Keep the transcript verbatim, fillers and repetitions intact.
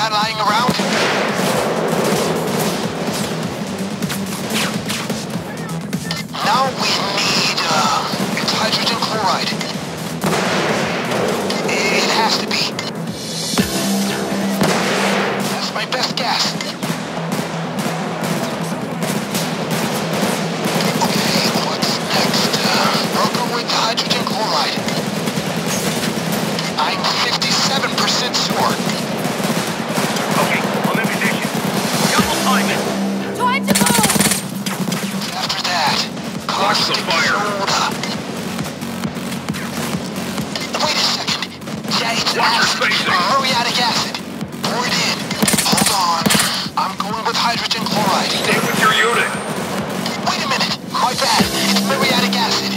that lying around? Now we need, uh, it's hydrogen chloride. It has to be. That's my best guess. Okay, what's next? Uh, I'll go with hydrogen chloride. I'm fifty-seven percent sure. Okay, I'm in position. Double time it. Time to move! After that, Watch the fire. soda. Wait a second. Yeah, it's Watch your acid. spacing. Muriatic acid. Pour it in. Hold on. I'm going with hydrogen chloride. Stay with your unit. Wait a minute. My bad. It's muriatic acid.